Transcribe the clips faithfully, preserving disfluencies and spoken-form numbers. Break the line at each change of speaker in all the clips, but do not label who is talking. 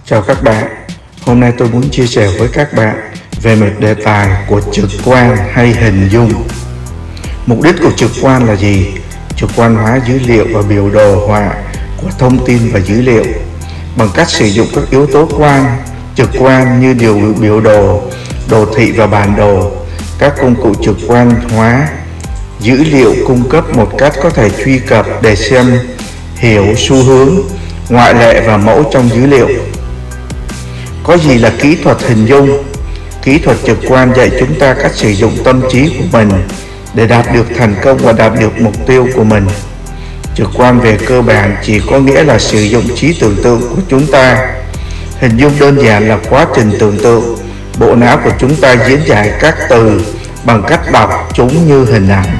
Chào các bạn, hôm nay tôi muốn chia sẻ với các bạn về một đề tài của trực quan hay hình dung. Mục đích của trực quan là gì? Trực quan hóa dữ liệu và biểu đồ họa của thông tin và dữ liệu bằng cách sử dụng các yếu tố quan trực quan như điều biểu đồ, đồ thị và bản đồ. Các công cụ trực quan hóa dữ liệu cung cấp một cách có thể truy cập để xem hiểu xu hướng, ngoại lệ và mẫu trong dữ liệu. Có gì là kỹ thuật hình dung? Kỹ thuật trực quan dạy chúng ta cách sử dụng tâm trí của mình để đạt được thành công và đạt được mục tiêu của mình. Trực quan về cơ bản chỉ có nghĩa là sử dụng trí tưởng tượng của chúng ta. Hình dung đơn giản là quá trình tưởng tượng. Bộ não của chúng ta diễn giải các từ bằng cách đọc chúng như hình ảnh.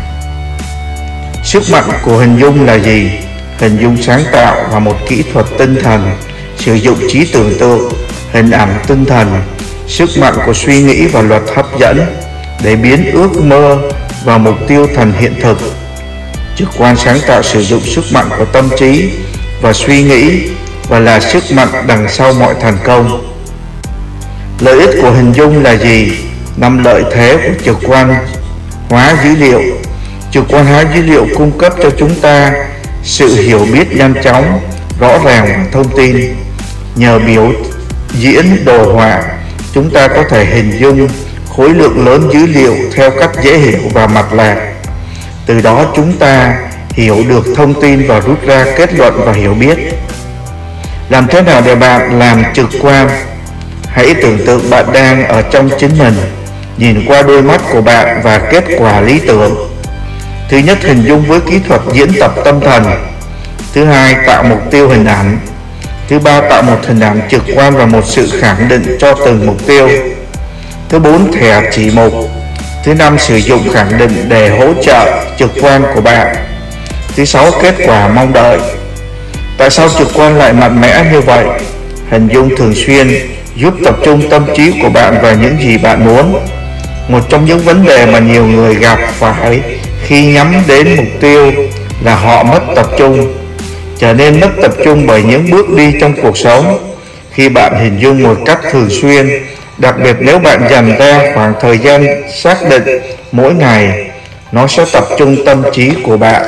Sức mạnh của hình dung là gì? Hình dung sáng tạo là một kỹ thuật tinh thần, sử dụng trí tưởng tượng, hình ảnh tinh thần, sức mạnh của suy nghĩ và luật hấp dẫn để biến ước mơ và mục tiêu thành hiện thực. Trực quan sáng tạo sử dụng sức mạnh của tâm trí và suy nghĩ và là sức mạnh đằng sau mọi thành công. Lợi ích của hình dung là gì? Năm lợi thế của trực quan hóa dữ liệu. Trực quan hóa dữ liệu cung cấp cho chúng ta sự hiểu biết nhanh chóng, rõ ràng và thông tin. Nhờ biểu diễn đồ họa, chúng ta có thể hình dung khối lượng lớn dữ liệu theo cách dễ hiểu và mạch lạc. Từ đó chúng ta hiểu được thông tin và rút ra kết luận và hiểu biết. Làm thế nào để bạn làm trực quan? Hãy tưởng tượng bạn đang ở trong chính mình, nhìn qua đôi mắt của bạn và kết quả lý tưởng. Thứ nhất, hình dung với kỹ thuật diễn tập tâm thần. Thứ hai, tạo mục tiêu hình ảnh. Thứ ba, tạo một hình ảnh trực quan và một sự khẳng định cho từng mục tiêu. Thứ bốn, thẻ chỉ mục. Thứ năm, sử dụng khẳng định để hỗ trợ trực quan của bạn. Thứ sáu, kết quả mong đợi. Tại sao trực quan lại mạnh mẽ như vậy? Hình dung thường xuyên giúp tập trung tâm trí của bạn vào những gì bạn muốn. Một trong những vấn đề mà nhiều người gặp phải khi nhắm đến mục tiêu là họ mất tập trung. Trở nên mất tập trung bởi những bước đi trong cuộc sống. Khi bạn hình dung một cách thường xuyên, đặc biệt nếu bạn dành ra khoảng thời gian xác định mỗi ngày, nó sẽ tập trung tâm trí của bạn.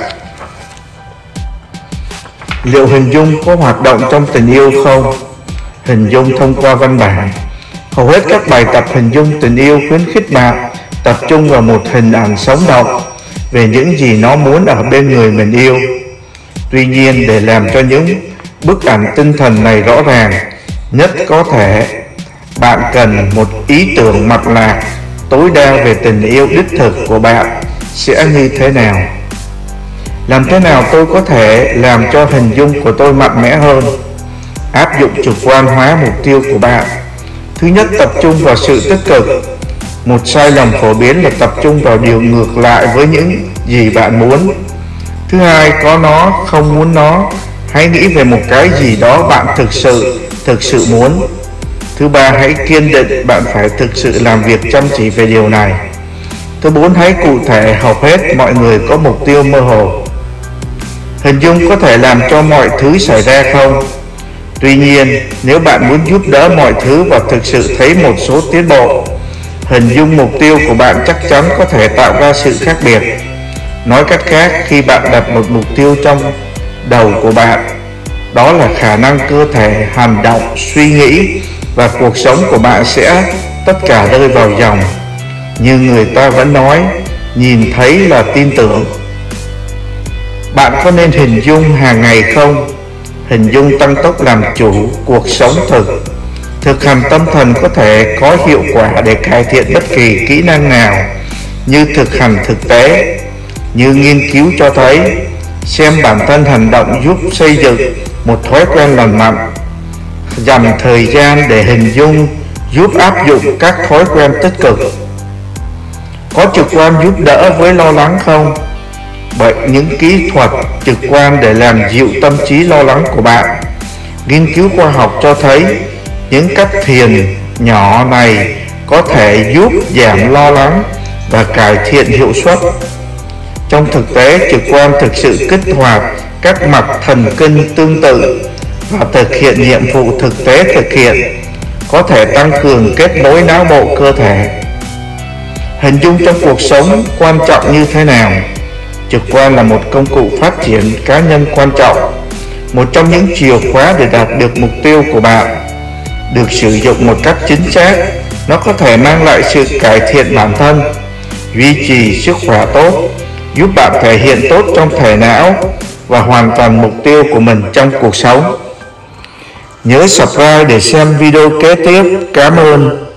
Liệu hình dung có hoạt động trong tình yêu không? Hình dung thông qua văn bản. Hầu hết các bài tập hình dung tình yêu khuyến khích bạn tập trung vào một hình ảnh sống động về những gì nó muốn ở bên người mình yêu. Tuy nhiên, để làm cho những bức ảnh tinh thần này rõ ràng nhất có thể, bạn cần một ý tưởng mạch lạc tối đa về tình yêu đích thực của bạn sẽ như thế nào. Làm thế nào tôi có thể làm cho hình dung của tôi mạnh mẽ hơn? Áp dụng trực quan hóa mục tiêu của bạn. Thứ nhất, tập trung vào sự tích cực. Một sai lầm phổ biến là tập trung vào điều ngược lại với những gì bạn muốn. Thứ hai, có nó, không muốn nó. Hãy nghĩ về một cái gì đó bạn thực sự, thực sự muốn. Thứ ba, hãy kiên định bạn phải thực sự làm việc chăm chỉ về điều này. Thứ bốn, hãy cụ thể. Hầu hết mọi người có mục tiêu mơ hồ. Hình dung có thể làm cho mọi thứ xảy ra không? Tuy nhiên, nếu bạn muốn giúp đỡ mọi thứ và thực sự thấy một số tiến bộ, hình dung mục tiêu của bạn chắc chắn có thể tạo ra sự khác biệt. Nói cách khác, khi bạn đặt một mục tiêu trong đầu của bạn, đó là khả năng cơ thể, hành động, suy nghĩ và cuộc sống của bạn sẽ tất cả rơi vào dòng. Như người ta vẫn nói, nhìn thấy là tin tưởng. Bạn có nên hình dung hàng ngày không? Hình dung tăng tốc làm chủ cuộc sống thực. Thực hành tâm thần có thể có hiệu quả để cải thiện bất kỳ kỹ năng nào như thực hành thực tế. Như nghiên cứu cho thấy, xem bản thân hành động giúp xây dựng một thói quen lành mạnh. Dành thời gian để hình dung giúp áp dụng các thói quen tích cực. Có trực quan giúp đỡ với lo lắng không? Bởi những kỹ thuật trực quan để làm dịu tâm trí lo lắng của bạn. Nghiên cứu khoa học cho thấy những cách thiền nhỏ này có thể giúp giảm lo lắng và cải thiện hiệu suất. Trong thực tế, trực quan thực sự kích hoạt các mạch thần kinh tương tự và thực hiện nhiệm vụ thực tế thực hiện, có thể tăng cường kết nối não bộ cơ thể. Hình dung trong cuộc sống quan trọng như thế nào? Trực quan là một công cụ phát triển cá nhân quan trọng, một trong những chìa khóa để đạt được mục tiêu của bạn. Được sử dụng một cách chính xác, nó có thể mang lại sự cải thiện bản thân, duy trì sức khỏe tốt, giúp bạn thể hiện tốt trong thể não và hoàn thành mục tiêu của mình trong cuộc sống. Nhớ subscribe để xem video kế tiếp. Cảm ơn.